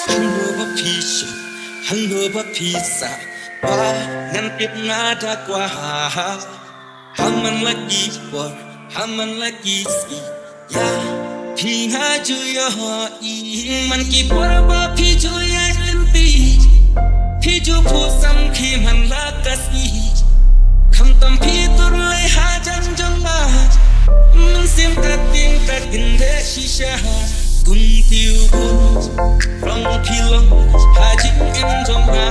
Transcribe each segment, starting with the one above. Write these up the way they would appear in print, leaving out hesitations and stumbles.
Hangover pizza Wah, ngantip ngada kwa Haman lagi boy, haman lagi si Ya, phi nga juyo i Man ki porba phi juya inti Phi ju phu sam khi man lakas i Kham tam phi tur lai ha jan janga Man sim ka tin de shisha Kum tiu kun Rong phi long ha jing em trong ga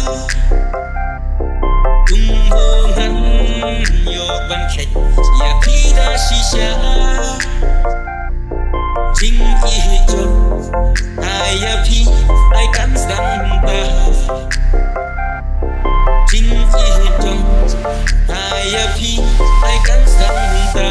Kum ho ngan yo ban khet Ya phi da shisha Jing i jo ai ya phi ai kan sang ta Jing i jo ai ya phi ai kan sang ta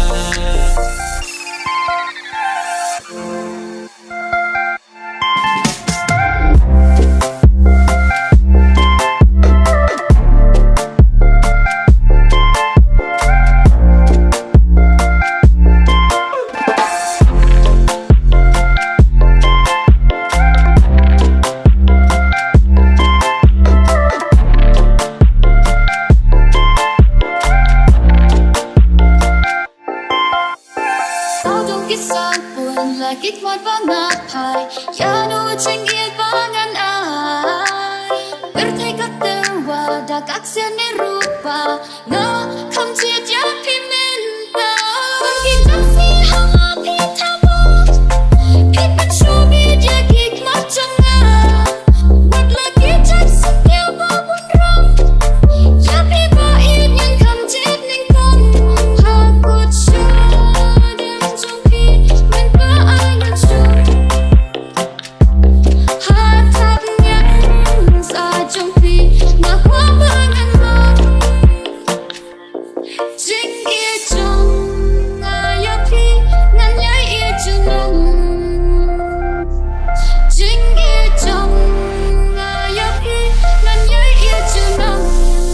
Kích hoạt và ngạt thải Ya nu chinh yên và ngăn ai Berthai đã các sen ni rupa Nga không chia cha phi men ta Con kỳ chắc si hama phi tha mo Phi bắt show bi dia kik mat trong nga Wat la ki chắc sức tiêu ba bun rong Ya phi ba yên nhưng không chết nên con Ha cô cha đem trong phi men ba ai nhận chung Ha tháp nhắn ra trong phi Nga quá ba ngăn lòng Chính ia trong Nga ya phi Ngăn nhai ia chung lòng Chính ia trong Nga ya phi Ngăn nhai ia chung lòng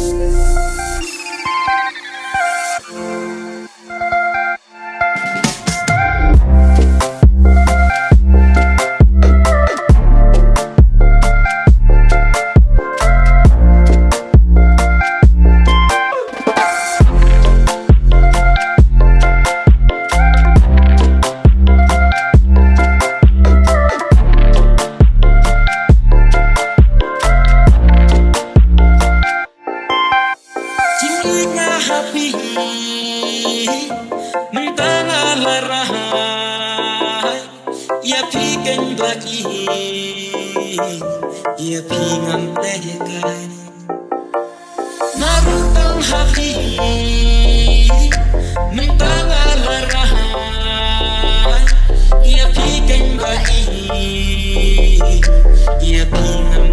happy Mentana la raha Ya phi canh baki Ya phi ngam te kai Marutang happy Mentana la raha Ya phi canh baki Ya phi ngam